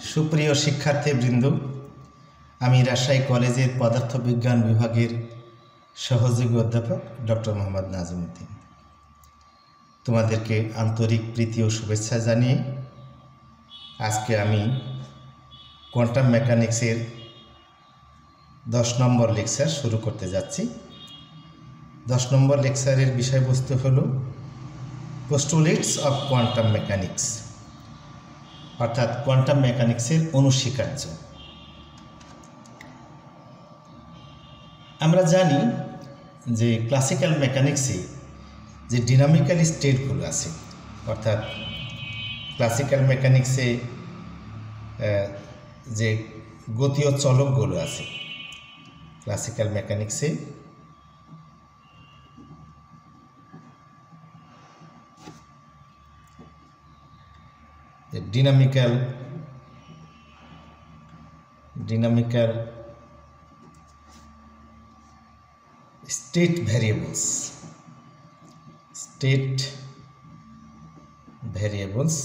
সুপ্রিয় শিক্ষার্থীবৃন্দ, আমি রাজশাহী কলেজের পদার্থবিজ্ঞান বিভাগের সহযোগী অধ্যাপক ডক্টর মোহাম্মদ নাজিমউদ্দিন তোমাদেরকে আন্তরিক প্রীতি ও শুভেচ্ছা জানিয়ে আজকে আমি কোয়ান্টাম মেকানিক্সের 10 নম্বর লেকচার শুরু করতে যাচ্ছি। 10 নম্বর লেকচারের বিষয়বস্তু হল পোস্টুলেটস অফ কোয়ান্টাম মেকানিক্স, অর্থাৎ কোয়ান্টাম মেকানিক্সের অনুস্বীকার্য। আমরা জানি যে ক্লাসিক্যাল মেকানিক্সে যে ডিনামিক্যাল স্টেটগুলো আছে, অর্থাৎ ক্লাসিক্যাল মেকানিক্সে যে গতীয় চলকগুলো আছে, ক্লাসিক্যাল মেকানিক্সে ডিনামিক্যাল স্টেট ভ্যারিয়েবলস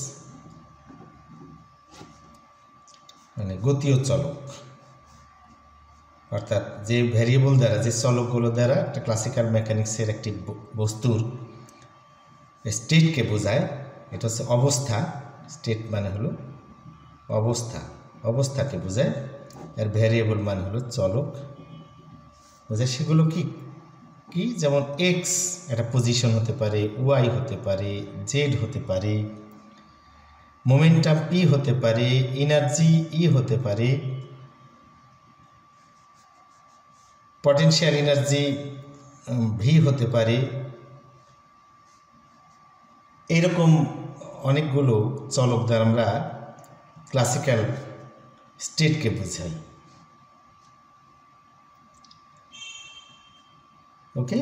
মানে গতীয় চলক, অর্থাৎ যে ভ্যারিয়েবল দ্বারা, যে চলকগুলো দ্বারা একটা ক্লাসিক্যাল মেকানিক্সের একটি বস্তুর স্টেটকে বোঝায়। এটা হচ্ছে অবস্থা। স্টেট মানে হলো অবস্থাকে বোঝায়, আর ভ্যারিয়েবল মানে হলো চলক বোঝায়। সেগুলো কি কি যেমন এক্স একটা পজিশন হতে পারে, ওয়াই হতে পারে, জেড হতে পারে, মোমেন্টাম পি হতে পারে, এনার্জি ই হতে পারে, পটেনশিয়াল এনার্জি ভি হতে পারে। এইরকম অনেকগুলো চলক দ্বারা আমরা ক্লাসিক্যাল স্টেটকে বোঝাই। ওকে,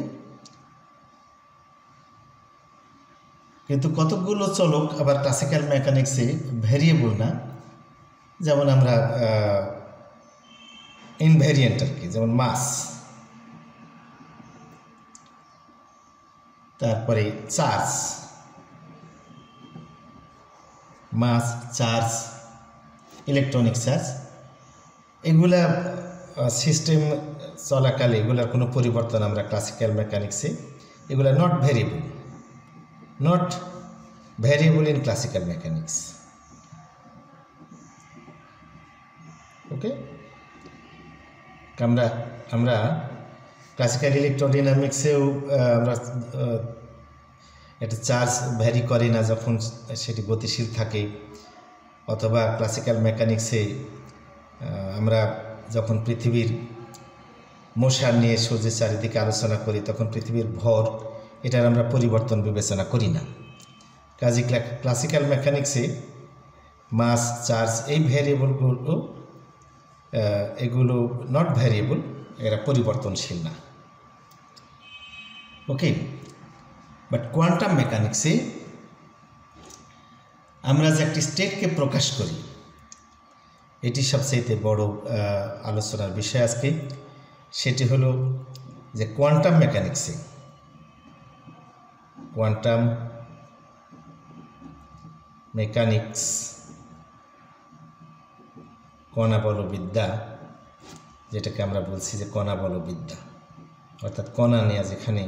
কিন্তু কতকগুলো চলক আবার ক্লাসিক্যাল মেকানিক্সে ভ্যারিয়েবল না, যেমন আমরা ইনভ্যারিয়েন্ট আর কি, যেমন মাস, তারপরে charge, mass, charge, electronic charge, এগুলা সিস্টেম চলাকালে এগুলার কোনো পরিবর্তন আমরা ক্লাসিক্যাল মেকানিক্সে, এগুলা not variable in classical mechanics. Okay, আমরা ক্লাসিক্যাল ইলেকট্রোডাইনামিক্সেও আমরা একটা চার্জ ভ্যারি করে না যখন সেটি গতিশীল থাকে, অথবা ক্লাসিক্যাল মেকানিক্সে আমরা যখন পৃথিবীর মোশন নিয়ে সূর্যের চারিদিকে আলোচনা করি তখন পৃথিবীর ভর, এটার আমরা পরিবর্তন বিবেচনা করি না। কাজে ক্লাসিক্যাল মেকানিক্সে মাস, চার্জ, এই ভ্যারিয়েবলগুলো এগুলো নট ভ্যারিয়েবল, এরা পরিবর্তনশীল না। ওকে, বাট কোয়ান্টাম মেকানিক্সে আমরা যে একটি স্টেটকে প্রকাশ করি, এটি সবচেয়ে বড় আলোচনার বিষয় আজকে। সেটি হলো যে কোয়ান্টাম মেকানিক্স কণা বলবিদ্যা, যেটাকে আমরা বলছি যে কণা বলবিদ্যা, অর্থাৎ কণা নিয়ে যেখানে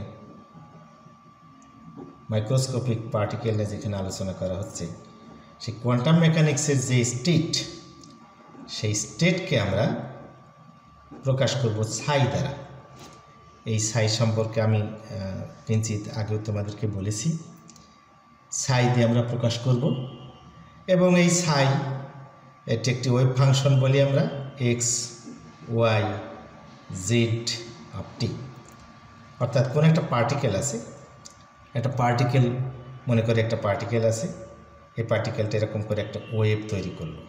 মাইক্রোস্কোপিক পার্টিকেল নিয়ে যেখানে আলোচনা করা হচ্ছে, সেই কোয়ান্টাম মেকানিক্সের যে স্টেট, সেই স্টেটকে আমরা প্রকাশ করব সাই দ্বারা। এই সাই সম্পর্কে আমি কিঞ্চিত আগেও তোমাদেরকে বলেছি। সাই দিয়ে আমরা প্রকাশ করব, এবং এই সাই এটি একটি ওয়েভ ফাংশন বলি আমরা, X, Y, Z of T. অর্থাৎ কোনো একটা পার্টিকেল আছে, একটা পার্টিকেল মনে করে একটা পার্টিকেল আছে, এই পার্টিকেলটা এরকম করে একটা ওয়েভ তৈরি করলো,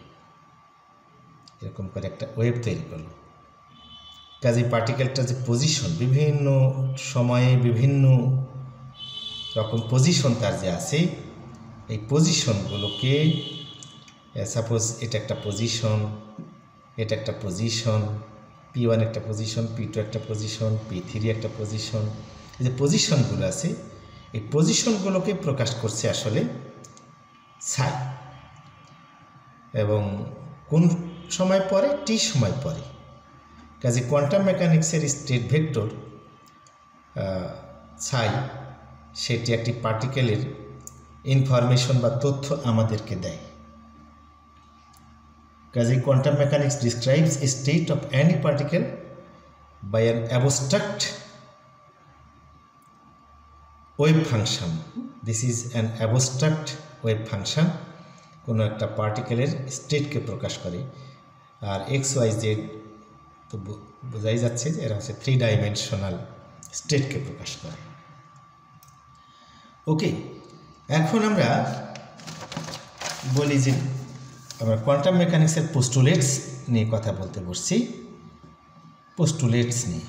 কাজে পার্টিকেলটা যে পজিশন, বিভিন্ন সময়ে বিভিন্ন রকম পজিশন তার যে আছে, এই পজিশনগুলোকে, সাপোজ এটা একটা পজিশন, এটা একটা পজিশন, P1 একটা পজিশন, P2 একটা পজিশন, P3 একটা পজিশন, এই যে পজিশনগুলো আছে, এই পজিশনগুলোকে প্রকাশ করছে আসলে সাই। এবং কোন সময় পরে? টি সময় পরে। কাজে কোয়ান্টাম মেকানিক্সের স্টেট ভেক্টর ছাই সেটি একটি পার্টিকেলের ইনফরমেশন বা তথ্য আমাদেরকে দেয়। কাজে quantum mechanics describes a state of any particle by an abstract wave function. This is an abstract wave function. কোনো একটা পার্টিকেলের স্টেটকে প্রকাশ করে। আর এক্স ওয়াই জেড তো বোঝাই যাচ্ছে যে এরা হচ্ছে 3 ডাইমেনশনাল স্টেটকে প্রকাশ করে। ওকে, এখন আমরা বলি যে আমরা কোয়ান্টাম মেকানিক্সের পোস্টুলেটস নিয়ে কথা বলতে বসছি। পোস্টুলেটস নিয়ে,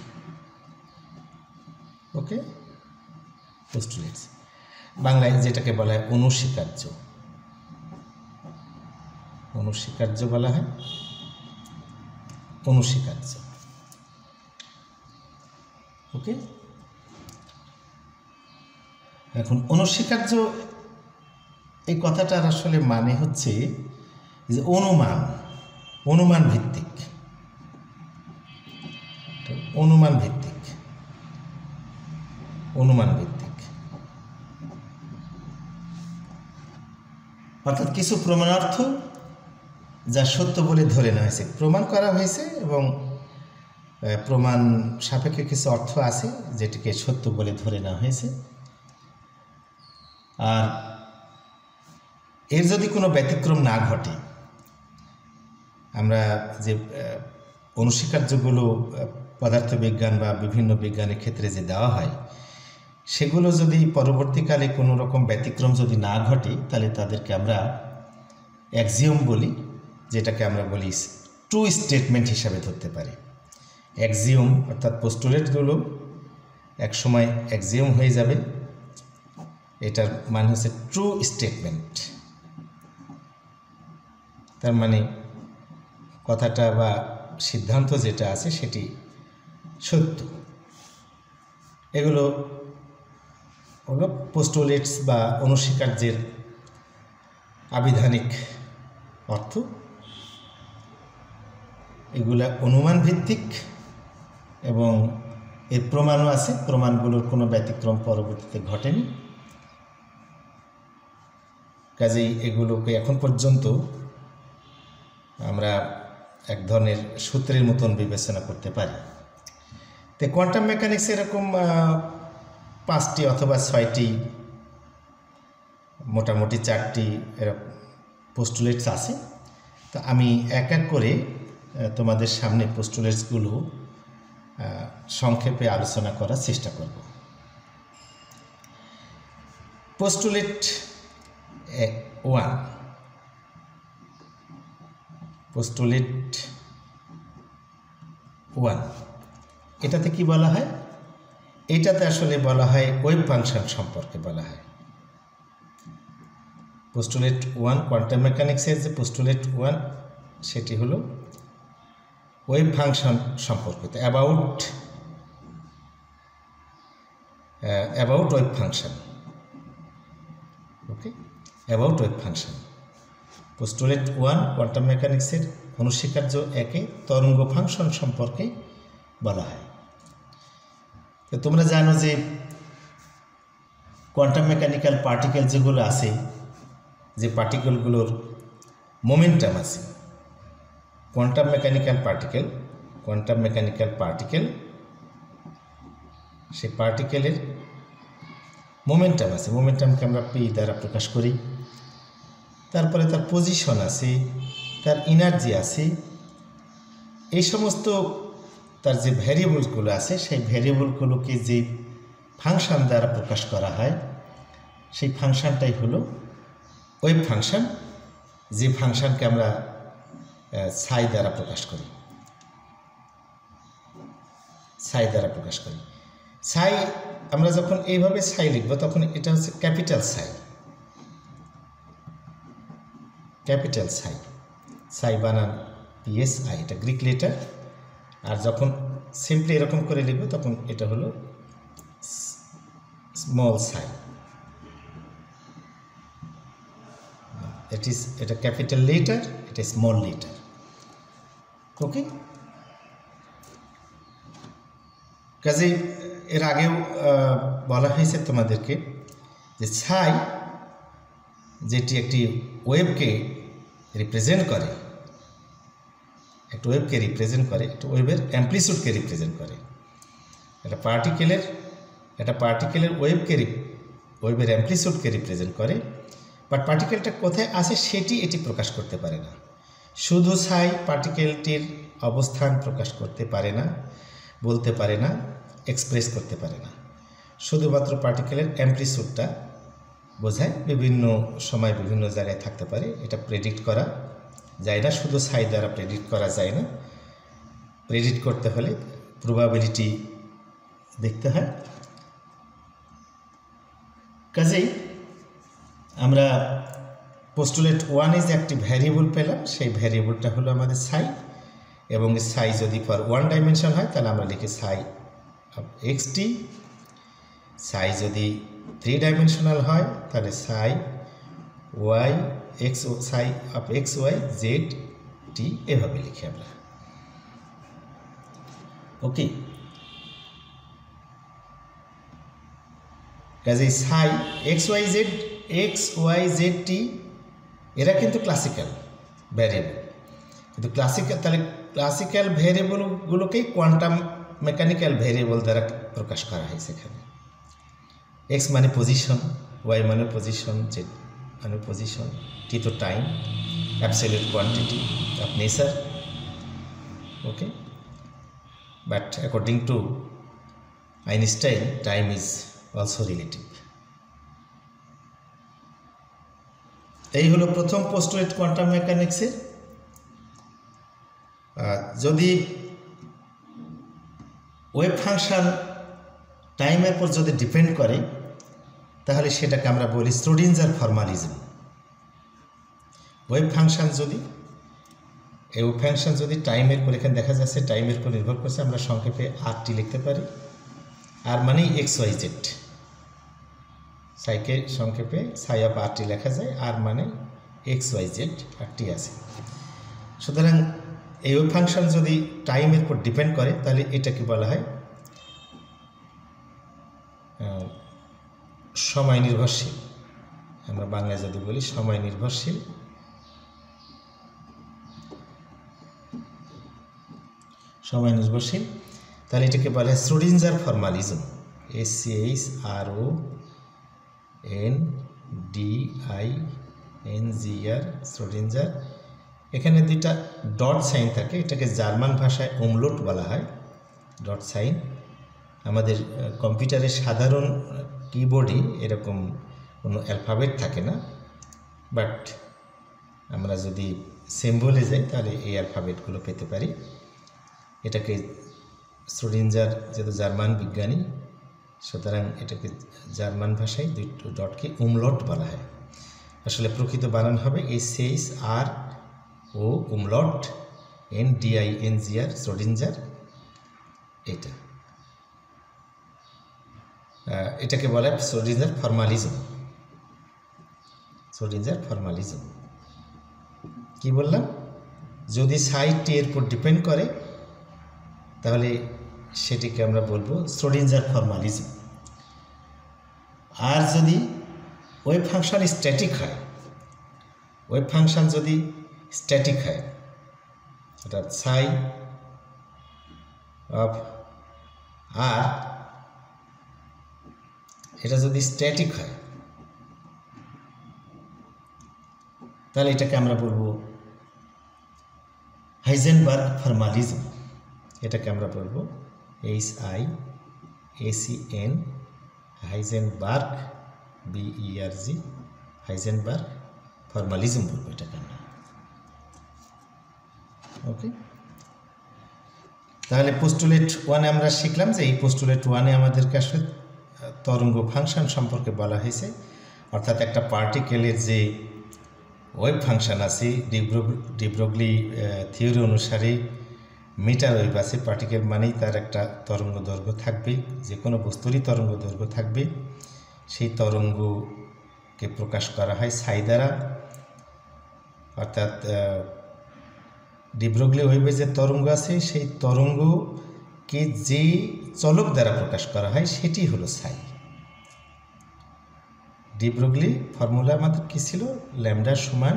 ওকে, পোস্টুলেটস বাংলায় যেটাকে বলা হয় অনুস্বীকার্য। অনুস্বীকার্য বলা হয়, অনুস্বীকার্য। ওকে, এখন অনুস্বীকার্য এই কথাটার আসলে মানে হচ্ছে যে অনুমান, অনুমান ভিত্তিক, অনুমান ভিত্তিক, অনুমান ভিত্তিক। অর্থাৎ কিছু প্রমাণার্থ যা সত্য বলে ধরে নেওয়া হয়েছে, প্রমাণ করা হয়েছে এবং প্রমাণ সাপেক্ষে কিছু অর্থ আছে যেটিকে সত্য বলে ধরে নেওয়া হয়েছে। আর এর যদি কোনো ব্যতিক্রম না ঘটে, আমরা যে অনুস্বীকার্যগুলো পদার্থবিজ্ঞান বা বিভিন্ন বিজ্ঞানের ক্ষেত্রে যে দেওয়া হয়, সেগুলো যদি পরবর্তীকালে কোনো রকম ব্যতিক্রম যদি না ঘটে, তাহলে তাদেরকে আমরা অ্যাক্সিওম বলি, যেটাকে আমরা বলি ট্রু স্টেটমেন্ট হিসাবে ধরতে পারি। অ্যাক্সিওম অর্থাৎ পোস্টুলেটগুলো এক সময় অ্যাক্সিওম হয়ে যাবে। এটার মানে হচ্ছে ট্রু স্টেটমেন্ট। তার মানে কথাটা বা সিদ্ধান্ত যেটা আছে সেটি সত্য। এগুলো হলো পোস্টুলেটস বা অনুস্বীকার্যের আবিধানিক অর্থ। এগুলা অনুমান ভিত্তিক এবং এর প্রমাণও আছে, প্রমাণগুলোর কোনো ব্যতিক্রম পরবর্তীতে ঘটেনি। কাজেই এগুলোকে এখন পর্যন্ত আমরা এক ধরনের সূত্রের মতন বিবেচনা করতে পারি। তো কোয়ান্টাম মেকানিক্স এরকম 5টি অথবা 6টি, মোটামুটি 4টি এরকম পোস্টুলেটস আছে। তো আমি এক এক করে তোমাদের সামনে পোস্টুলেটসগুলো সংক্ষেপে আলোচনা করার চেষ্টা করব। পোস্টুলেট 1, পোস্টুলেট 1, এটাতে কি বলা হয়? এটাতে আসলে বলা হয় ওয়েভ ফাংশন সম্পর্কে বলা হয়। পোস্টুলেট 1 কোয়ান্টাম মেকানিক্সের যে পোস্টুলেট 1 সেটি হলো ওয়েভ ফাংশন সম্পর্কিত, about wave function. Okay, about wave function. Postulate 1 quantum মেকানিক্সের অনুস্বীকার্য 1-এ তরঙ্গ ফাংশন সম্পর্কে বলা হয়। তো তোমরা জানো যে কোয়ান্টাম মেকানিক্যাল পার্টিকেল যেগুলো আছে, যে পার্টিকেলগুলোর মোমেন্টাম আছে, কোয়ান্টাম মেকানিক্যাল পার্টিকেল সেই পার্টিকেলের মোমেন্টাম আছে। মোমেন্টামকে আমরা পি দ্বারা প্রকাশ করি। তারপরে তার পজিশন আছে, তার এনার্জি আছে, এই সমস্ত তার যে ভ্যারিয়েবলগুলো আছে, সেই ভ্যারিয়েবলগুলোকে যে ফাংশন দ্বারা প্রকাশ করা হয়, সেই ফাংশনটাই হলো ওয়েভ ফাংশন, যে ফাংশনকে আমরা সাই দ্বারা প্রকাশ করি। সাই দ্বারা প্রকাশ করি। সাই আমরা যখন এইভাবে সাই লিখব, তখন এটা হচ্ছে ক্যাপিটাল সাই, ক্যাপিটাল সাই। সাই বানান PSI, এটা গ্রিক লেটার। আর যখন সিম্পলি এরকম করে লিখব, তখন এটা হলো স্মল সাই। এটা ক্যাপিটাল লেটার, এটা স্মল লেটার। ওকে, কাজেই এর আগেও বলা হয়েছে তোমাদেরকে যে ছাই যেটি একটি ওয়েভকে রিপ্রেজেন্ট করে, একটা ওয়েভকে রিপ্রেজেন্ট করে, একটা ওয়েভের অ্যাম্প্লিটিউডকে রিপ্রেজেন্ট করে, একটা পার্টিকেলের ওয়েভের অ্যাম্প্লিটিউডকে রিপ্রেজেন্ট করে, বাট পার্টিকেলটা কোথায় আছে সেটি এটি প্রকাশ করতে পারে না। শুধু ছাই পার্টিকেলটির অবস্থান প্রকাশ করতে পারে না, বলতে পারে না, এক্সপ্রেস করতে পারে না, শুধুমাত্র পার্টিকেলের অ্যাম্প্লিটিউডটা বোঝায়। বিভিন্ন সময় বিভিন্ন জায়গায় থাকতে পারে, এটা প্রেডিক্ট করা যায় না, শুধু ছাই দ্বারা প্রেডিক্ট করা যায় না। প্রেডিক্ট করতে হলে প্রবাবিলিটি দেখতে হয়। কাজেই আমরা পোস্টুলেট 1 যে একটি ভ্যারিয়েবল পেলাম, সেই ভ্যারিয়েবলটা হলো আমাদের ছাই, এবং ছাই যদি ফর 1 ডাইমেনশন হয় তাহলে আমরা লিখি ছাই অফ xt, ছাই যদি 3 ডাইমেনশনাল হয় তাহলে ছাই y x, psi of x y z t, এভাবে লিখি আমরা। ওকে, কাজে ছাই x y z t এরা কিন্তু ক্লাসিক্যাল ভ্যারিয়েবল, কিন্তু ক্লাসিক্যাল ভ্যারিয়েবলগুলোকেই কোয়ান্টাম মেকানিক্যাল ভ্যারিয়েবল দ্বারা প্রকাশ করা হয়েছে। এখানে x মানে পজিশন, y মানে পজিশন, z মানে পজিশন, t তো time, absolute quantity of nature. Okay, but according to Einstein time is also relative. এই হলো প্রথম পোস্টুলেট কোয়ান্টাম মেকানিক্সের। যদি ওয়েভ ফাংশন টাইমের পর যদি ডিপেন্ড করে তাহলে সেটাকে আমরা বলি শ্রোডিঞ্জার ফর্মালিজম। ওয়েভ ফাংশন যদি টাইমের পর, এখানে দেখা যাচ্ছে টাইমের পর নির্ভর করছে, আমরা সংক্ষেপে RT লিখতে পারি। আর মানেই XYZ, সাইকে সংক্ষেপে সাই অফ RT লেখা যায়, আর মানে XYZ আর T আছে। সুতরাং এই ওয়েভ ফাংশন যদি টাইমের উপর ডিপেন্ড করে তাহলে এটাকে বলা হয় সময় নির্ভরশীল। আমরা বাংলায় যদি বলি সময় নির্ভরশীল, তাহলে এটাকে বলা হয় শ্রোডিঞ্জার ফর্মালিজম, SCHRONDINGR, শ্রোডিঞ্জার। এখানে দুইটা ডট সাইন থাকে, এটাকে জার্মান ভাষায় ওমলোট বলা হয়। ডট সাইন আমাদের কম্পিউটারের সাধারণ কিবোর্ডে এরকম কোনো অ্যালফাবেট থাকে না, বাট আমরা যদি সিম্বলে যাই তাহলে এই অ্যালফাবেটগুলো পেতে পারি। এটাকে শ্রোডিঞ্জার যেহেতু জার্মান বিজ্ঞানী, সুতরাং এটাকে জার্মান ভাষায় দুটো ডটকে উমলট বলা হয়। আসলে প্রকৃত বানান হবে SCHRO উমলট NDINGR, শ্রোডিঞ্জার। এটাকে বলা হয় শ্রোডিঞ্জার ফর্মালিজম। কি বললাম? যদি সাইট এর উপর ডিপেন্ড করে তাহলে সেটিকে আমরা বলবো শ্রোডিঞ্জার ফর্মালিজম। আর যদি ওয়েভ ফাংশন স্ট্যাটিক হয়, অর্থাৎ সাই অফ আর এটা যদি স্ট্যাটিক হয় তাহলে এটাকে আমরা বলবো হাইজেনবার্গ ফর্মালিজম। এটাকে আমরা বলবো HIACN, Heisenberg, BERG, Heisenberg formalism বলবো এটাকে আমরা। ওকে, তাহলে পোস্টুলেট 1 আমরা শিখলাম যে এই পোস্টুলেট 1 আমাদেরকে আসলে তরঙ্গ ফাংশন সম্পর্কে বলা হয়েছে, অর্থাৎ একটা পার্টিকেলের যে ওয়েভ ফাংশন আছে, ডি ব্রগলি থিওরি অনুসারে মিটার ওয়েভ আছে। পার্টিকেল মানেই তার একটা তরঙ্গ দৈর্ঘ্য থাকবে, যে কোনো বস্তুরই তরঙ্গ দৈর্ঘ্য থাকবে। সেই তরঙ্গকে প্রকাশ করা হয় সাই দ্বারা, অর্থাৎ ডি ব্রগলি ওয়েভে যে তরঙ্গ আছে সেই তরঙ্গকে যে চলক দ্বারা প্রকাশ করা হয় সেটি হলো সাই। ডি ব্রগলি ফর্মুলা আমাদের কী ছিল? ল্যামডা সমান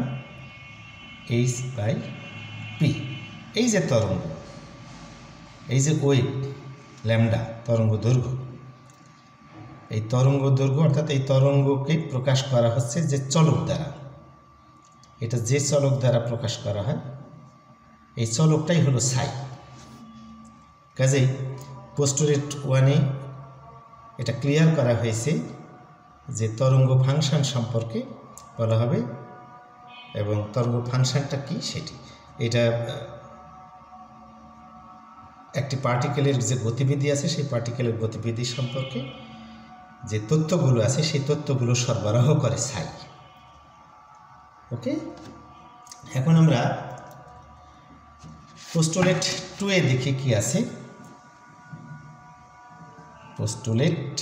h/p। এই যে তরঙ্গ, এই যে ওয়েভ ল্যামডা তরঙ্গ দৈর্ঘ্য, এই তরঙ্গ দৈর্ঘ্য অর্থাৎ এই তরঙ্গকে প্রকাশ করা হচ্ছে যে চলক দ্বারা, এটা যে চলক দ্বারা প্রকাশ করা হয় এই চলকটাই হলো সাই। কাজেই পোস্টুলেট 1-এ এটা ক্লিয়ার করা হয়েছে যে তরঙ্গ ফাংশন সম্পর্কে বলা হবে এবং তরঙ্গ ফাংশনটা কি সেটি। এটা একটি পার্টিকেলের যে গতিবিধি আছে সেই পার্টিকেলের গতিবিধি সম্পর্কে যে তথ্যগুলো আছে সেই তথ্যগুলো সরবরাহ করে সাই। ওকে, এখন আমরা পোস্টুলেট 2-এ দেখি কি আছে। পোস্টুলেট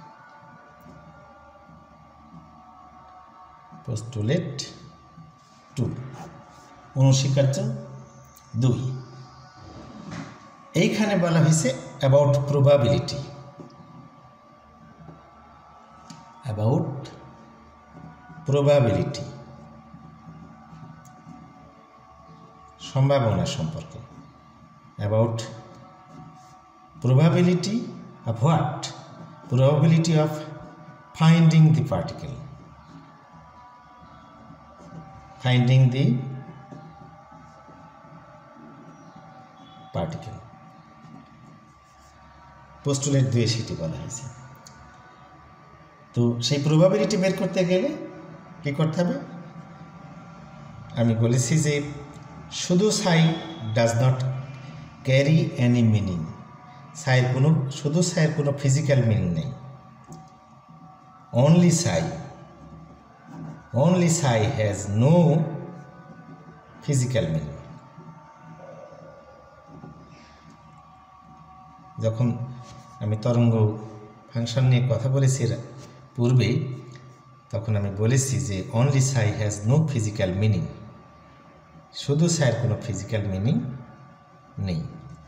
2 অনুস্বীকার্য 2। এইখানে বলা হয়েছে অ্যাবাউট প্রবাবিলিটি, সম্ভাবনা সম্পর্কে। About probability of what? Probability of finding the particle, postulate 2 সেটি বলা হয়েছে। তো সেই প্রবাবিলিটি বের করতে গেলে কি করতে হবে? আমি বলেছি যে শুধু psi does not carry any meaning. শুধু সাইয়ের কোনো ফিজিক্যাল মিনিং নেই। only psi has no physical meaning. যখন আমি তরঙ্গ ফাংশন নিয়ে কথা বলেছি পূর্বে, তখন আমি বলেছি যে only psi has no physical meaning, শুধু সাইয়ের কোনো ফিজিক্যাল মিনিং নেই।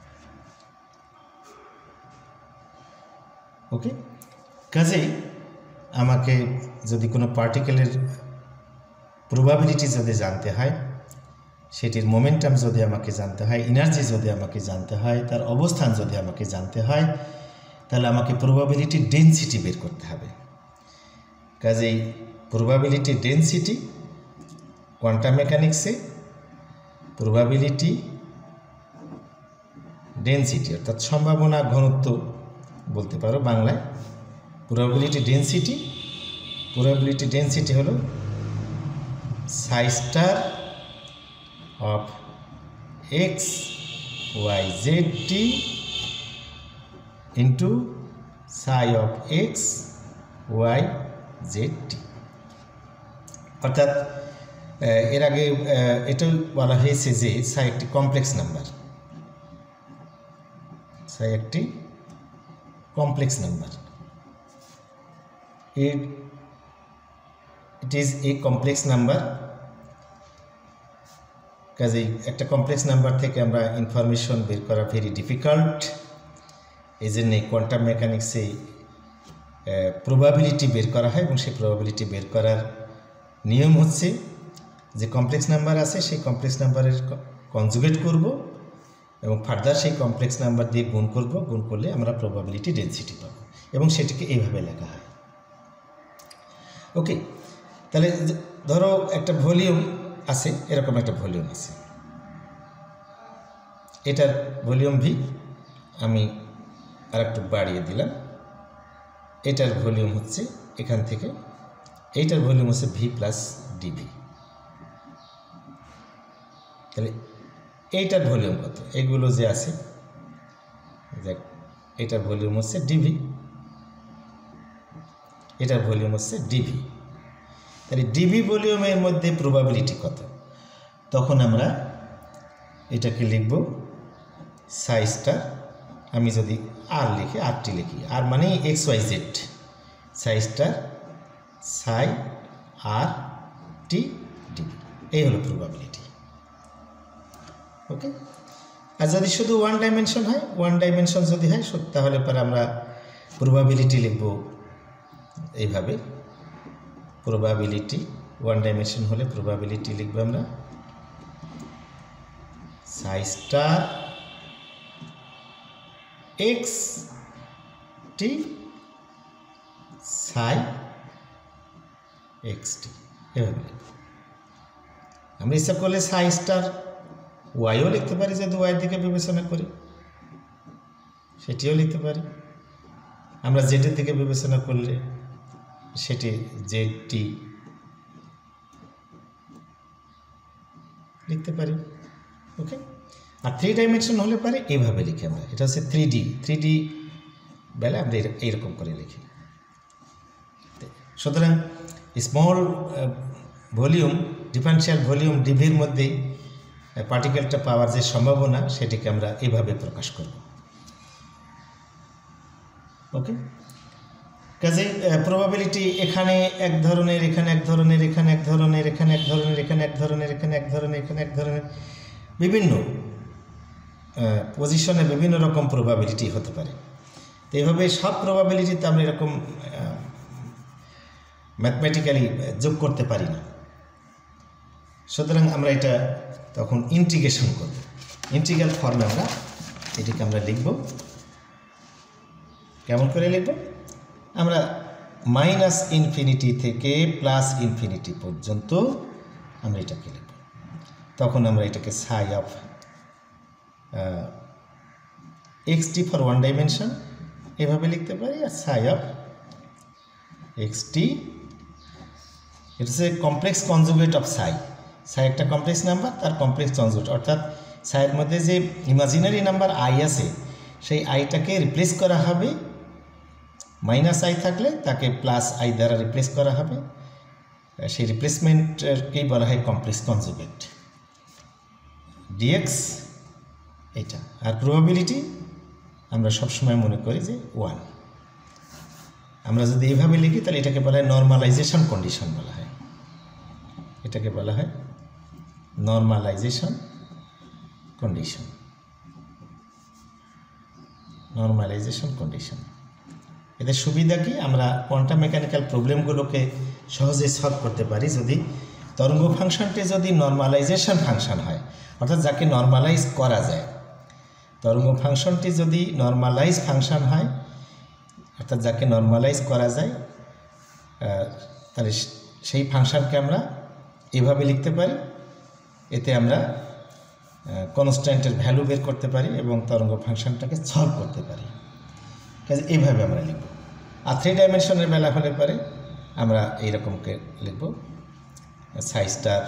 ওকে, কাজেই আমাকে যদি কোনো পার্টিকেলের প্রবাবিলিটি যদি জানতে হয়, সেটির মোমেন্টাম যদি আমাকে জানতে হয়, এনার্জি যদি আমাকে জানতে হয়, তার অবস্থান যদি আমাকে জানতে হয়, তাহলে আমাকে প্রবাবিলিটি ডেনসিটি বের করতে হবে। কাজেই প্রবাবিলিটি ডেনসিটি কোয়ান্টাম মেকানিক্সে প্রবাবিলিটি ডেনসিটি অর্থাৎ সম্ভাবনা ঘনত্ব বলতে পারো বাংলায়। প্রবাবিলিটি ডেনসিটি হলো psi star of x y z t into psi of x y z t। অর্থাৎ এর আগে এটাও বলা হয়েছে যে psi একটি complex number, it is a complex number। কাজেই একটা কমপ্লেক্স নাম্বার থেকে আমরা ইনফরমেশন বের করা ভেরি ডিফিকাল্ট। এই জন্য কোয়ান্টাম মেকানিক্সে প্রবাবিলিটি বের করা হয় এবং সেই প্রবাবিলিটি বের করার নিয়ম হচ্ছে যে কমপ্লেক্স নাম্বার আছে সেই কমপ্লেক্স নাম্বারের কনজুগেট করব এবং ফার্দার সেই কমপ্লেক্স নাম্বার দিয়ে গুণ করলে আমরা প্রবাবিলিটি ডেনসিটি পাব এবং সেটিকে এইভাবে লেখা হয়। ওকে, তাহলে ধরো একটা ভলিউম আছে, এরকম একটা ভলিউম আছে, এটার ভলিউম ভি, আমি আর একটু বাড়িয়ে দিলাম, এটার ভলিউম হচ্ছে এখান থেকে, এইটার ভলিউম হচ্ছে ভি প্লাস ডিভি। তাহলে এইটার ভলিউম কত? এগুলো যে আছে, এটার ভলিউম হচ্ছে ডিভি, এটার ভলিউম হচ্ছে ডিভি। তাহলে ডিভি ভলিউমের মধ্যে প্রবাবিলিটি কত? তখন আমরা এটাকে লিখব সাই স্টার, আমি যদি আর লিখি, আরটি লিখি, আর মানে X Y Z, psi star psi R t DV, এই হলো প্রবাবিলিটি। ওকে। আর যদি শুধু ওয়ান ডাইমেনশন হয়, ওয়ান ডাইমেনশন যদি হয় তাহলে পরে আমরা প্রবাবিলিটি লিখব এইভাবে। প্রবাবিলিটি ওয়ান ডাইমেনশন হলে প্রবাবিলিটি লিখব আমরা সাই স্টার এক্স টি সাই এক্স টি, এভাবে লিখব। আমরা হিসাব করলে সাই স্টার ওয়াইও লিখতে পারি, যদি ওয়াইয়ের দিকে বিবেচনা করি সেটিও লিখতে পারি। আমরা জেডের দিকে বিবেচনা করলে সেটি জেড টি লিখতে পারি। ওকে। আর থ্রি ডাইমেনশন হলে পারে এইভাবে লিখি আমরা, এটা হচ্ছে 3D বেলা আমরা এইরকম করে লিখি। সুতরাং স্মল ভলিউম ডিফারেন্সিয়াল ভলিউম ডিভির মধ্যেই পার্টিকেলটা পাওয়ার যে সম্ভাবনা সেটিকে আমরা এইভাবে প্রকাশ করব। ওকে। কাজে প্রবাবিলিটি এখানে এক ধরনের, এখানে এক ধরনের, এখানে এক ধরনের, এখানে এক ধরনের, এখানে এক ধরনের, এখানে এক ধরনের, এখানে এক ধরনের, বিভিন্ন পজিশনে বিভিন্ন রকম প্রবাবিলিটি হতে পারে। তো এইভাবে সব প্রবাবিলিটিতে আমরা এরকম ম্যাথমেটিক্যালি যোগ করতে পারি না। সুতরাং আমরা এটা তখন ইন্টিগ্রেশন করব, ইন্টিগ্রাল ফর্মে আমরা এটিকে আমরা লিখব। কেমন করে লিখব? আমরা -ইনফিনিটি থেকে +ইনফিনিটি পর্যন্ত আমরা এটাকে লিখব। তখন আমরা এটাকে psi of x t for one dimension এভাবে লিখতে পারি, আর psi of x t it's a complex conjugate of psi. Psi একটা কমপ্লেক্স নাম্বার, তার কমপ্লেক্স কনজুগেট, অর্থাৎ সাইয়ের মধ্যে যে ইমাজিনারি নাম্বার আই আছে সেই আইটাকে রিপ্লেস করা হবে, -i থাকলে তাকে +i দ্বারা রিপ্লেস করা হবে। সেই রিপ্লেসমেন্টকেই বলা হয় কমপ্লেক্স কনজুগেট ডিএক্স এটা। আর প্রবাবিলিটি আমরা সবসময় মনে করি যে 1। আমরা যদি এইভাবে লিখি তাহলে এটাকে বলা হয় নর্মালাইজেশন কন্ডিশন বলা হয়, এটাকে বলা হয় নর্মালাইজেশন কন্ডিশন, নর্মালাইজেশন কন্ডিশন। এদের সুবিধা কি? আমরা কোয়ান্টাম মেকানিক্যাল প্রবলেমগুলোকে সহজে সলভ করতে পারি যদি তরঙ্গ ফাংশনটি যদি নর্মালাইজেশন ফাংশন হয়, অর্থাৎ যাকে নর্মালাইজ করা যায়। তরঙ্গ ফাংশনটি যদি নর্মালাইজ ফাংশন হয়, অর্থাৎ যাকে নর্মালাইজ করা যায়, তাহলে সেই ফাংশনকে আমরা এভাবে লিখতে পারি। এতে আমরা কনস্ট্যান্টের ভ্যালু বের করতে পারি এবং তরঙ্গ ফাংশনটাকে সলভ করতে পারি। কাজে এইভাবে আমরা লিখব। আর থ্রি ডাইমেনশনের বেলা হলে পরে আমরা এইরকমকে লিখব psi star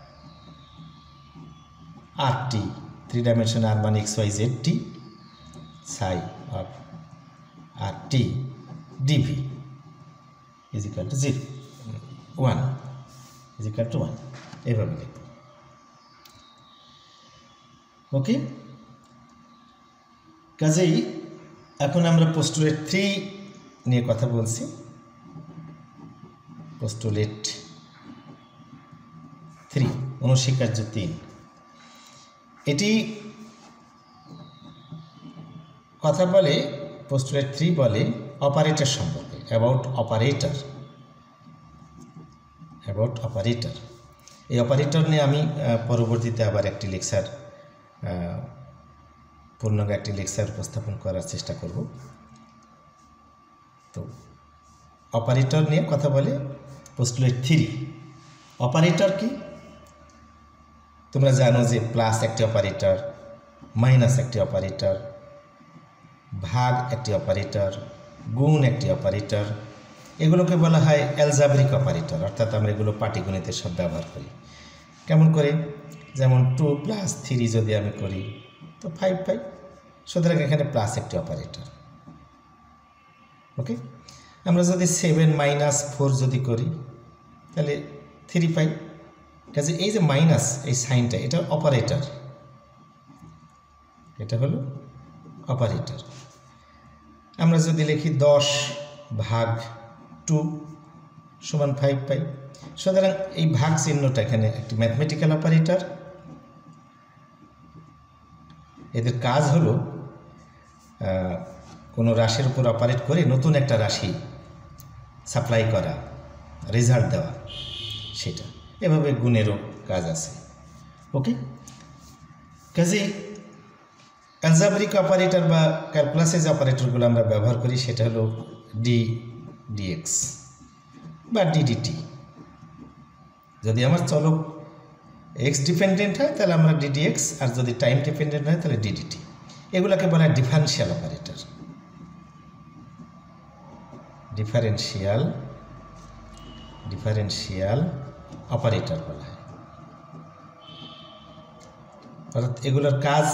r t, three dimension r মানে XYZ psi of r t dv equal to 0 1 equal to 1 এইভাবে লিখব। ওকে। কাজেই এখন আমরা পোস্টুলেট 3 নিয়ে কথা বলছি। পোস্টুলেট 3 অনুস্বীকার্য 3, এটি কথা বলে পোস্টুলেট 3 বলে অপারেটর সম্পর্কে, অ্যাবাউট অপারেটর। এই অপারেটর নিয়ে আমি পরবর্তীতে আবার একটি লেকচার, পূর্ণাঙ্গ একটি লেকচার উপস্থাপন করার চেষ্টা করব। তো অপারেটর নিয়ে কথা বলে পোস্টুলেট 3। অপারেটর কি? তোমরা জানো যে প্লাস একটি অপারেটর, মাইনাস একটি অপারেটর, ভাগ একটি অপারেটর, গুণ একটি অপারেটর, এগুলোকে বলা হয় অ্যালজাব্রিক অপারেটর। অর্থাৎ আমরা এগুলো পাটিগণিতের সব ব্যবহার করি। কেমন করে? যেমন 2 + 3 যদি আমি করি তো 5 পাই, সুতরাং এখানে প্লাস একটি অপারেটর। ওকে। আমরা যদি 7 - 4 যদি করি তাহলে 3 পাই। কাজে এই যে মাইনাস, এই সাইনটা, এটা অপারেটর, এটা হলো অপারেটর। আমরা যদি লিখি 10 ভাগ 2 সমান 5 পাই, সুতরাং এই ভাগ চিহ্নটা এখানে একটি ম্যাথমেটিক্যাল অপারেটর। এদের কাজ হলো কোনো রাশির উপর অপারেট করে নতুন একটা রাশি সাপ্লাই করা, রেজাল্ট দেওয়া, সেটা। এভাবে গুণেরও কাজ আছে। ওকে, কাজে অ্যালজাব্রিক অপারেটর বা ক্যালকুলাসে যে অপারেটরগুলো আমরা ব্যবহার করি সেটা হলো ডিএক্স বা ডিডিটি। যদি আমার চলক এক্স ডিপেন্ডেন্ট হয় তাহলে আমরা ডিডিএক্স, আর যদি টাইম ডিপেন্ডেন্ট হয় তাহলে ডিডিটি। এগুলোকে বলা হয় ডিফারেন্সিয়াল অপারেটর। ডিফারেন্সিয়াল অপারেটর বলা হয়। অর্থাৎ এগুলোর কাজ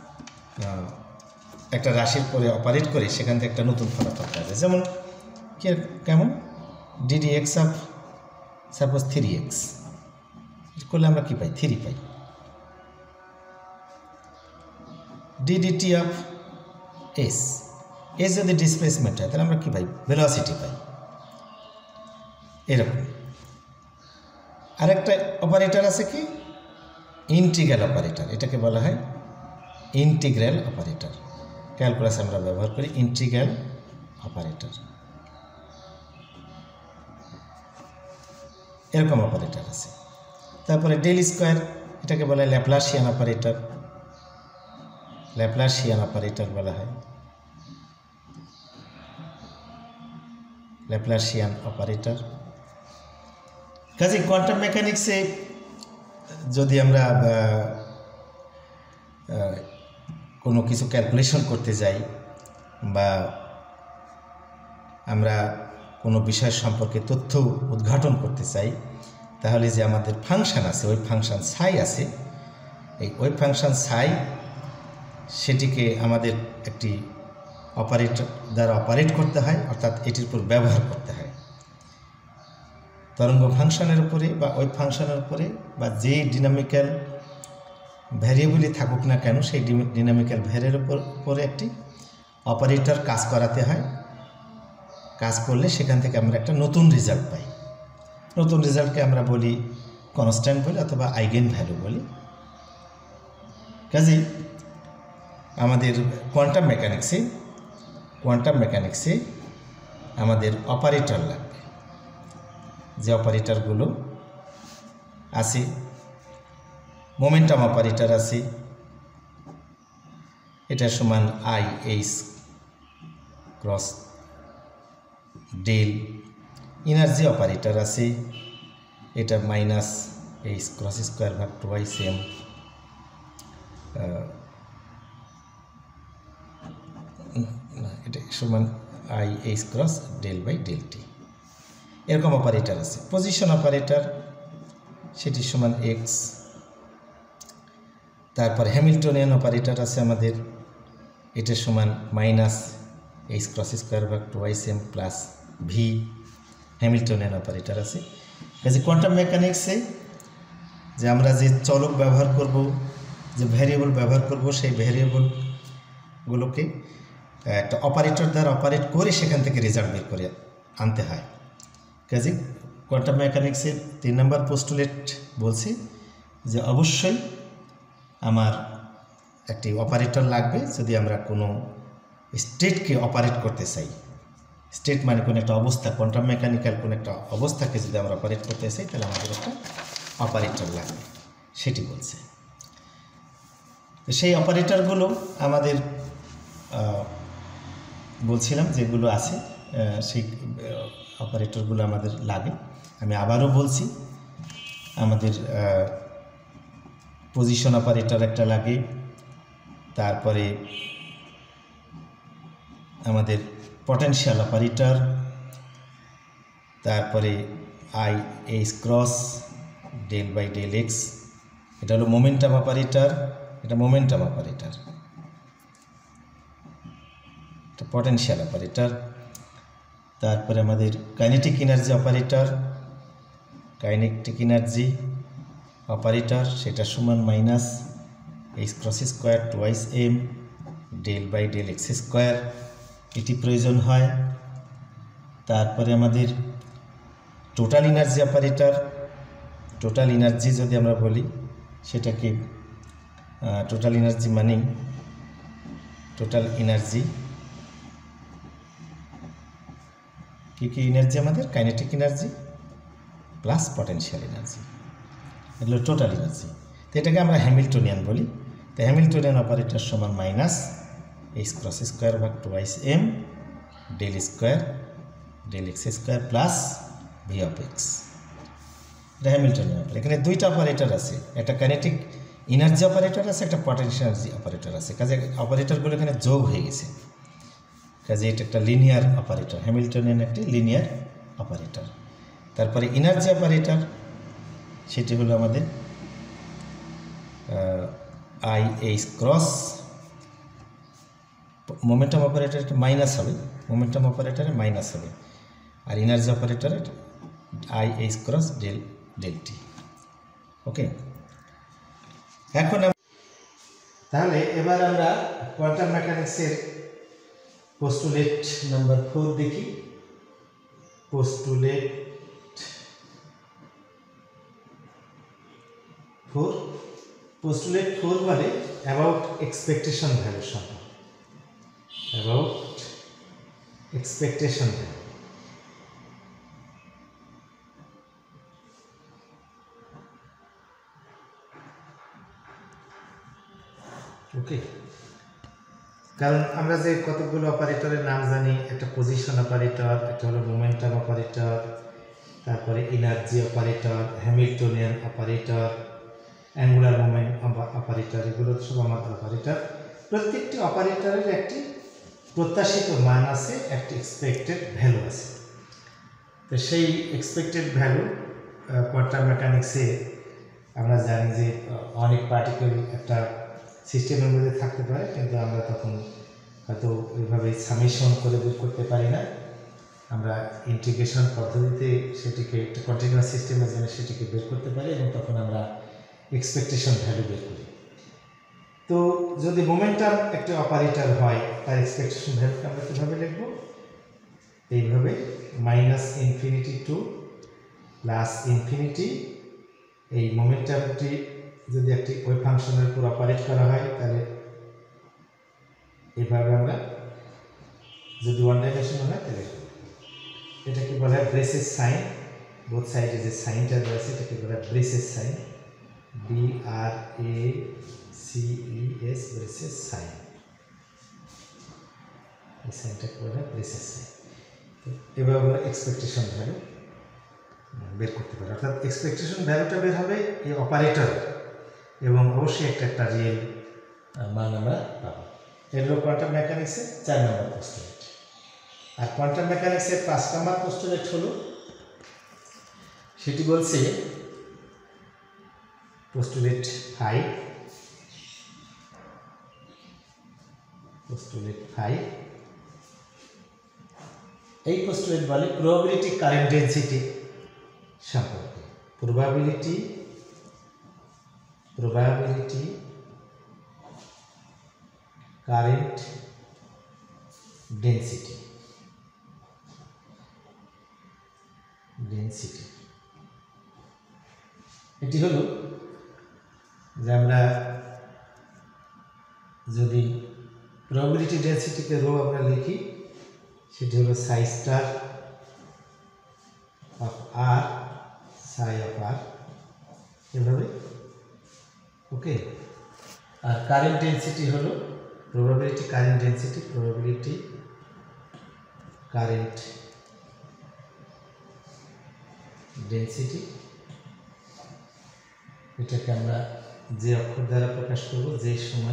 একটা রাশির পরে অপারেট করে সেখান থেকে একটা নতুন ফলাফল পাওয়া যায়। যেমন কেমন ডিডিএক্স অফ সাপোজ 3x করলে আমরা কি পাই? 3 পাই। ডিডিটি অফ এস যদি ডিসপ্লেসমেন্ট হয় তাহলে আমরা কি পাই? ভেলোসিটি পাই। এরকম আরেকটা অপারেটর আছে কি? Integral operator. এটাকে বলা হয় ইন্টিগ্রাল অপারেটর। ক্যালকুলাসে আমরা ব্যবহার করি ইন্টিগ্রাল অপারেটর। এরকম অপারেটর আছে। তারপরে ডেল স্কোয়ার, এটাকে বলা হয় ল্যাপ্লাসিয়ান অপারেটর। ল্যাপ্লাসিয়ান অপারেটর বলা হয় ল্যাপ্লাসিয়ান অপারেটর। কাজে কোয়ান্টাম মেকানিক্সে যদি আমরা কোনো কিছু ক্যালকুলেশন করতে যাই বা আমরা কোনো বিষয় সম্পর্কে তথ্য উদ্ঘাটন করতে চাই, তাহলে যে আমাদের ফাংশন আছে, ওই ফাংশন সাই আছে, এই ওই ফাংশন সাই সেটিকে আমাদের একটি অপারেটর দ্বারা অপারেট করতে হয়, অর্থাৎ এটির উপর ব্যবহার করতে হয়। তরঙ্গ ফাংশনের উপরে বা ওই ফাংশনের উপরে বা যে ডিনামিক্যাল ভ্যারিয়েবলই থাকুক না কেন, সেই ডিনামিক্যাল ভ্যারিয়েবলের উপরে একটি অপারেটর কাজ করাতে হয়। কাজ করলে সেখান থেকে আমরা একটা নতুন রেজাল্ট পাই। নতুন রেজাল্টকে আমরা বলি কনস্ট্যান্ট বলি অথবা আইগেন ভ্যালু বলি। কাজেই আমাদের কোয়ান্টাম মেকানিক্সে আমাদের অপারেটর লাগবে। যে অপারেটরগুলো আছে, মোমেন্টাম অপারেটর আছে, এটা সমান i h cross del. Energy operator আছে, এটা মাইনাস এইচ ক্রস স্কোয়ার ভাগ 2m, এটা সমান i h cross del by del t. এরকম অপারেটর আছে। পজিশন অপারেটর, সেটি সমান এক্স। তারপর হ্যামিল্টনিয়ান অপারেটর আছে আমাদের, এটা সমান মাইনাস এইচ ক্রস স্কোয়ার ভাগ 2m plus V. Hamiltonian operator আছে। কাজে কোয়ান্টাম মেকানিক্সে যে আমরা যে চলক ব্যবহার করব, যে ভ্যারিয়েবল ব্যবহার করব, সেই ভ্যারিয়েবলগুলোকে একটা অপারেটর দ্বারা অপারেট করে সেখান থেকে রেজাল্ট বের করে আনতে হয়। কাজে কোয়ান্টাম মেকানিক্সের 3 নম্বর পোস্টুলেট বলছি যে অবশ্যই আমার একটি অপারেটর লাগবে যদি আমরা কোনো স্টেটকে অপারেট করতে চাই। স্টেট মানে কোনো একটা অবস্থা, কোয়ান্টাম মেকানিক্যাল কোনো একটা অবস্থাকে যদি আমরা অপারেট করতে চাই তাহলে আমাদের একটা অপারেটর লাগবে, সেটি বলছে। তো সেই অপারেটরগুলো আমাদের বলছিলাম যেগুলো আছে, সেই অপারেটরগুলো আমাদের লাগে। আমি আবারও বলছি, আমাদের পজিশন অপারেটর একটা লাগে, তারপরে আমাদের পটেনশিয়াল অপারেটর, তারপরে i h cross del by del x, এটা হলো মোমেন্টাম অপারেটর, এটা মোমেন্টাম অপারেটর, এটা পটেনশিয়াল অপারেটর। তারপরে আমাদের kinetic energy operator, kinetic energy operator, সেটা সমান minus h cross square 2m del by del x square, এটি প্রয়োজন হয়। তারপরে আমাদের total energy operator, total energy যদি আমরা বলি সেটাকে টোটাল এনার্জি মানে টোটাল এনার্জি কি এনার্জি আমাদের kinetic energy plus potential energy, এগুলো টোটাল এনার্জি। তো এটাকে আমরা হ্যামিল্টনিয়ান বলি। তো হ্যামিল্টনিয়ান অপারেটর সমান মাইনাস এইচ ক্রস স্কোয়ার ভাগ 2 m del square del x square plus v of x. এটা হ্যামিল্টনিয়ান অপারেটর। এখানে দুইটা অপারেটর আছে, একটা কাইনেটিক এনার্জি অপারেটর আছে, একটা পটেনশিয়াল এনার্জি অপারেটর আছে। কাজে অপারেটরগুলো এখানে যোগ হয়ে গেছে, কাজে এটা একটা লিনিয়ার অপারেটর। হ্যামিল্টনিয়ান একটি লিনিয়ার অপারেটর। তারপরে এনার্জি অপারেটর, সেটি হলো আমাদের i h cross, momentum operator minus হবে, মোমেন্টাম অপারেটরে মাইনাস হবে, আর এনার্জি অপারেটরে i h cross del del t. Okay, এখন তাহলে এবার আমরা কোয়ান্টাম মেকানিক্সের পোস্টুলেট নাম্বার 4 দেখি। পোস্টুলেট 4, পোস্টুলেট 4 বলে অ্যাবাউট এক্সপেকটেশন ভ্যালু সম্পর্কে। About expectation value. ওকে, কারণ আমরা যে কতগুলো অপারেটরের নাম জানি, একটা পজিশন অপারেটর, একটা হলো মোমেন্টাম অপারেটর, তারপরে energy operator, Hamiltonian operator, angular moment operator, এগুলো সব আমাদের অপারেটর। প্রত্যেকটি অপারেটরের একটি প্রত্যাশিত মান আছে, একটি এক্সপেক্টেড ভ্যালু আছে। তো সেই এক্সপেক্টেড ভ্যালু কোয়ান্টাম মেকানিক্সে আমরা জানি যে অনেক পার্টিকেল একটা সিস্টেমের মধ্যে থাকতে পারে, কিন্তু আমরা তখন হয়তো ওইভাবে সামেশন করে বের করতে পারি না। আমরা ইন্টিগ্রেশন পদ্ধতিতে সেটিকে একটা কন্টিনিউয়াস সিস্টেমের জন্য সেটিকে বের করতে পারি, এবং তখন আমরা এক্সপেকটেশন ভ্যালু বের করি। তো যদি মোমেন্টাম একটা অপারেটর হয়, তার এক্সপেকটেশন ভ্যালুকে আমরা কীভাবে লিখব? এইভাবে -ইনফিনিটি টু +ইনফিনিটি। এই মোমেন্টামটি যদি একটি ওয়েভ ফাংশনের উপর অপারেট করা হয়, তাহলে এইভাবে আমরা, যদি ওয়ান ডাইমেনশন হয় তাহলে এটাকে বলা হয় ব্রেসেস সাইন। বোথ সাইডে যে সাইনটা রয়েছে এটাকে বলা হয় braces sign, BRACES, braces sign. এই সাইনটাকে বলা হয় ব্রেসেস সাইন। তো এভাবে আমরা এক্সপেকটেশন ভ্যালু বের করতে পারি। অর্থাৎ এক্সপেকটেশন ভ্যালুটা বের হবে এই অপারেটর, এবং অবশ্যই একটা রিয়েল মান আমরা পাবো। এর হলো কোয়ান্টাম মেকানিক্সের 4 নম্বর পোস্টুলেট। আর কোয়ান্টাম মেকানিক্সের 5 নম্বর পোস্টুলেট হলো, সেটি বলছে পোস্টুলেট 5। পোস্টুলেট 5, এই পোস্টুলেট বলে প্রবাবিলিটি কারেন্ট ডেনসিটি সম্পর্কে। Probability current density. এটি হলো যে আমরা যদি প্রবাবিলিটি ডেনসিটিকে রো আমরা লিখি, সেটি হলো সাই star of R psi of r, এভাবে। ওকে, আর কারেন্ট ডেনসিটি হলো probability current density, probability current density. এটাকে আমরা যে অক্ষর দ্বারা প্রকাশ করব, যে সমান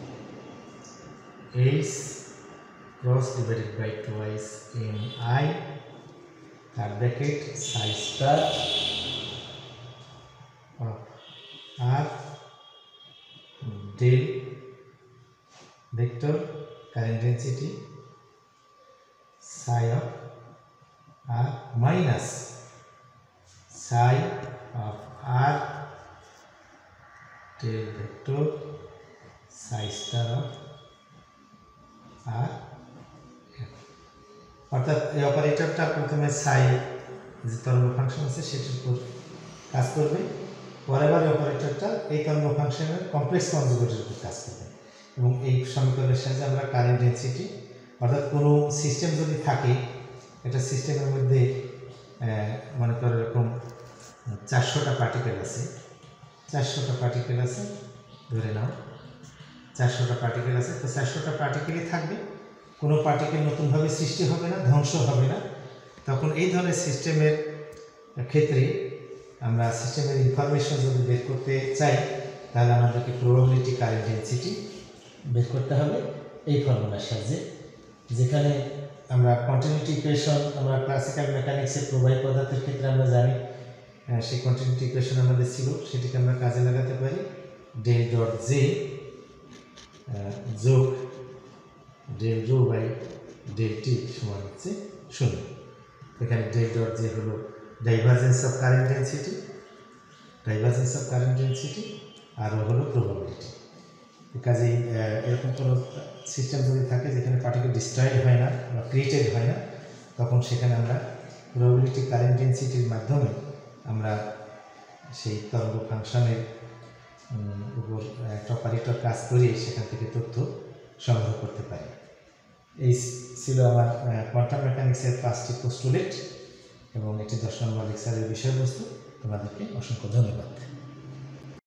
h cross divided by 2 mi, তার bracket psi star of r del vector current density psi of r minus psi of r del vector psi star of r. অর্থাৎ এই অপারেটরটা প্রথমে সাই যে তরঙ্গ ফাংশন আছে সেটির উপর কাজ করবে, পরে আবার অপারেটরটা এই তরঙ্গ ফাংশনের কমপ্লেক্স কনজুগেটের উপর কাজ করবে। এবং এই সমীকরণের সাহায্যে আমরা কারেন্ট ডেনসিটি অর্থাৎ কোনো সিস্টেম যদি থাকে, একটা সিস্টেমের মধ্যে মনে করো এরকম 400টা পার্টিকেল আছে, 400টা পার্টিকেল আছে ধরে নাও, 400টা পার্টিকেল আছে, তো 400টা পার্টিকেলই থাকবে, কোনো পার্টিকেল নতুনভাবে সৃষ্টি হবে না, ধ্বংস হবে না। তখন এই ধরনের সিস্টেমের ক্ষেত্রে আমরা সিস্টেমের ইনফরমেশন যদি বের করতে চাই, তাহলে আমাদেরকে প্রবাবিলিটি কারেন্ট ডেনসিটি বের করতে হবে এই ফর্মুলার সাহায্যে, যেখানে আমরা কন্টিনিউটি ইকুয়েশন আমরা ক্লাসিক্যাল মেকানিক্সের প্রবাহী পদার্থের ক্ষেত্রে আমরা জানি সেই কন্টিনিউটি ইকুয়েশন আমাদের ছিল, সেটিকে আমরা কাজে লাগাতে পারি। ডেল ডট জে যোগ del rho by del t সমান হচ্ছে 0। এখানে ডেল ডট জে হলো divergence of current density, divergence of current density, আর হলো প্রবাবিলিটি। কাজেই এরকম কোনো সিস্টেম যদি থাকে যেখানে পার্টিকেল ডিস্ট্রয়েড হয় না বা ক্রিয়েটেড হয় না, তখন সেখানে আমরা প্রবাবিলিটি কারেন্ট ডেনসিটির মাধ্যমে আমরা সেই তরঙ্গ ফাংশনের উপর একটা অপারেটর কাজ করিয়ে সেখান থেকে তথ্য সংগ্রহ করতে পারি। এই ছিল আমার কোয়ান্টাম মেকানিক্সের 5টি পোস্টুলেট এবং এটি 10 নম্বর লেকচারের বিষয়বস্তু। তোমাদেরকে অসংখ্য ধন্যবাদ।